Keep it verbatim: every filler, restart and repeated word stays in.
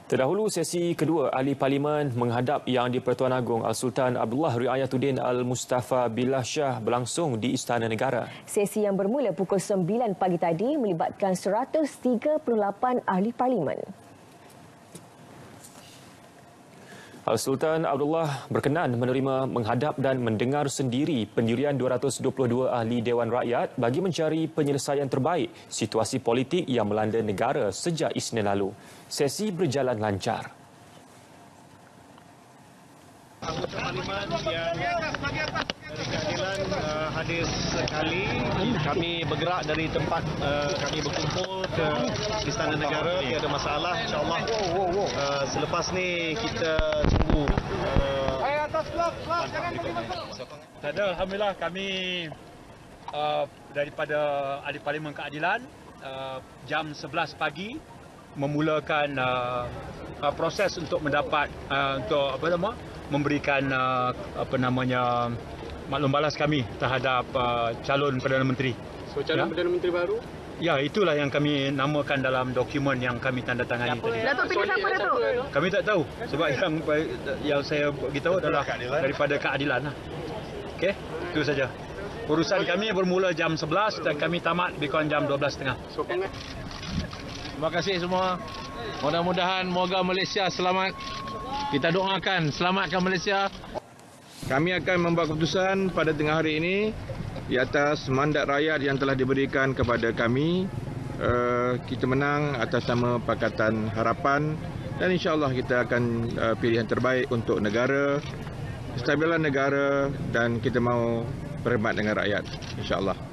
Terdahulu, sesi kedua Ahli Parlimen menghadap Yang di-Pertuan Agong Al-Sultan Abdullah Riayatuddin Al-Mustafa Billah Shah berlangsung di Istana Negara. Sesi yang bermula pukul sembilan pagi tadi melibatkan seratus tiga puluh lapan Ahli Parlimen. Al-Sultan Abdullah berkenan menerima, menghadap dan mendengar sendiri pendirian dua ratus dua puluh dua Ahli Dewan Rakyat bagi mencari penyelesaian terbaik situasi politik yang melanda negara sejak Isnin lalu. Sesi berjalan lancar. Anggota Parlimen yang dari keadilan uh, hadir sekali. Kami bergerak dari tempat uh, kami berkumpul ke Istana Negara, tiada masalah, insyaAllah. Uh, selepas ni kita tunggu. Uh, Ada, Alhamdulillah kami uh, daripada Ahli Parlimen Keadilan uh, jam sebelas pagi memulakan uh, uh, proses untuk mendapat uh, untuk apa nama memberikan uh, apa namanya maklum balas kami terhadap uh, calon Perdana Menteri. So calon ya? Perdana Menteri baru? Ya, itulah yang kami namakan dalam dokumen yang kami tandatangani tadi. Datuk pilih siapa, Datuk? Kami tak tahu sebab yang yang saya beritahu adalah daripada keadilan lah. Okey, itu saja. Urusan kami bermula jam sebelas dan kami tamat lebih kurang jam dua belas tiga puluh. Terima kasih semua. Mudah-mudahan moga Malaysia selamat. Kita doakan selamatkan Malaysia. Kami akan membuat keputusan pada tengah hari ini di atas mandat rakyat yang telah diberikan kepada kami. Uh, kita menang atas nama Pakatan Harapan dan insya-Allah kita akan uh, pilih yang terbaik untuk negara, kestabilan negara dan kita mahu berkhidmat dengan rakyat insya-Allah.